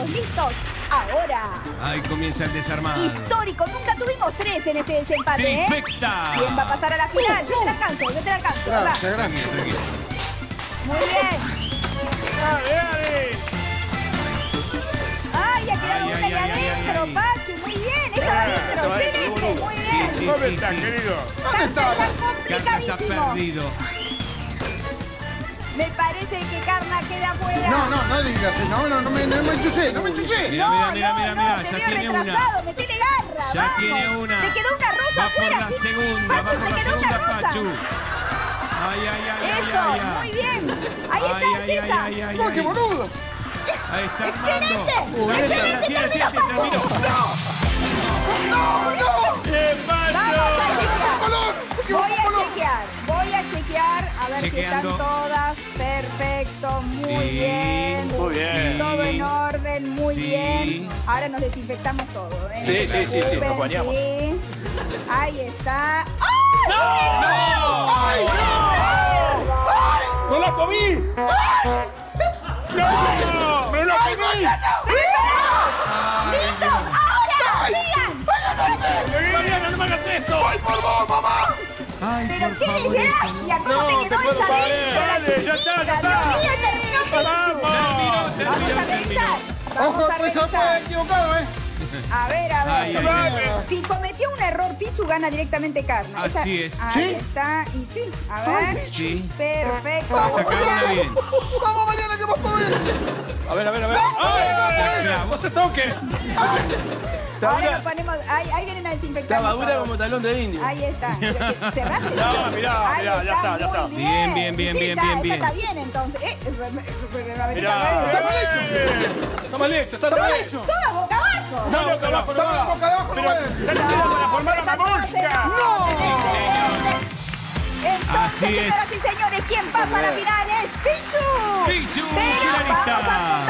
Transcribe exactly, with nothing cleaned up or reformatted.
listos. Ahora. Ahí comienza el desarmado. Histórico. Nunca tuvimos tres en este desempate, ¿eh? ¡Trifecta! ¿Quién va a pasar a la final? Yo te la alcanzo, yo te la alcanzo. Gracias, Va. gracias. Tranquilo. Muy bien. Dale, dale. Ay, ha quedado Ay, una ay, ahí ay, ay, adentro, ay. Pachu. Muy bien. Esa va adentro. esta va adentro, Celeste. boludo. Muy bien. Sí, ¿Dónde sí, estás, sí. querido? ¿Dónde Carta estaba? está Carta está complicadísimo. perdido. Me parece que Carna queda fuera. No, no, no digas. No, no, no me, no me enchusé, no me enchusé. Mira, No, mira, mira, no, mira, no, mira, te ya veo tiene una. retrasado, metele garra, Ya vamos. tiene una. Te quedó una rosa Va por afuera. la ¿sí? segunda, va Pachu, por te la quedó una segunda, rosa. Pachu. Ay, ay, ay, ay, Eso, ay, ay. muy bien. Ahí Ay, está, ay, ay, esa. ay, ay, ¡Oh, qué ay. boludo! Ahí está Armando. ¡Excelente! La tiene, la tiene, la tiene, terminó. ¡No, no! ¿Qué Vamos pasa? a chequear. ¡Color! ¡Se Voy equivocó a color! chequear, voy a chequear a ver Chequeando. si están todas. Perfecto, muy Sí, bien. muy bien. Todo en orden, muy Sí. bien. Ahora nos desinfectamos todo. ¿eh? Sí, No se sí, sí, sí, preocupen, nos bañamos. sí. Ahí está. ¡Ay! ¡No! ¡Ay, ¡No la comí! ¡No! ¡Me la comí! ¡Listos! ¡Ahora! ¡Sigan! ¡Mariana, no me hagas esto! ay, por vos, mamá! Ay, Pero por qué favor, desgracia, ¿cómo No, te te quedó puedo esa parar. dentro, la Dale, ya está, chiquitita? ya está. Dios mío, terminó Pichu. ¡Vamos! Vamos a revisar. Ojo, Vamos a pues se puede revisar. equivocado, ¿eh? A ver, a ver. Ay, ay, ay. Si cometió un error, Pichu gana directamente Carna. Esa- Así es. Ahí ¿Sí? está. Y sí, a ver. Sí. Perfecto. Hasta acá una bien. ¡Vamos, Mariana, que vos podés! A ver, a ver, a ver. ¡Ay! ¡Ay! ¡No se toque! Ahora nos ponemos. Ahí, ahí vienen a desinfectar. Estaba dura como talón de indio. Ahí está. Cerraste. No, mirá, Ahí mirá, ya está, ya muy está. Bien, bien, bien, Sí, bien, ya, bien, esa bien. Está bien, entonces. Eh, la venita Mirá. al revés. Está mal hecho, está mal hecho. Toda boca abajo. No, boca abajo, no ¡Estamos va. boca abajo, no Pero puede! ya no tira para formar una mosca. ¡No! Sí, señor. Entonces, Así señoras es. y señores, ¿quién pasa a la final es Pichu. Pichu, Pero finalista. vamos a